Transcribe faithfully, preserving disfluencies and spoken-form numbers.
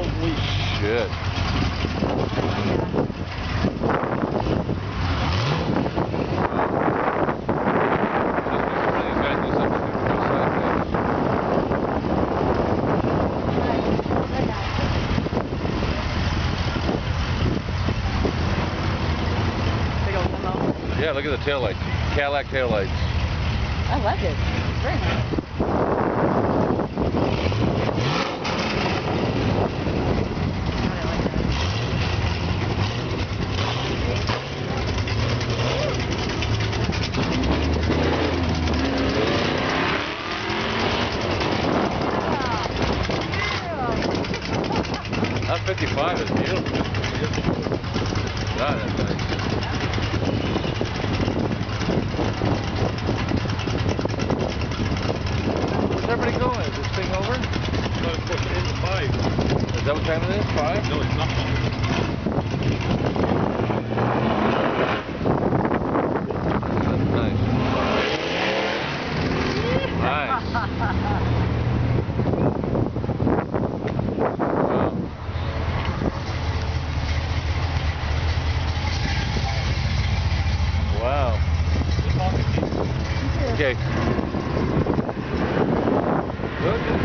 Holy shit. Yeah, look at the taillights. Cadillac taillights. I like it. It's very nice. That fifty-five is beautiful. God, that's nice. Where's everybody going? Is this thing over? No, it's pushing into five. Is that what time it is? Five? No, it's not. That's nice. Nice. Wow. Okay. Good.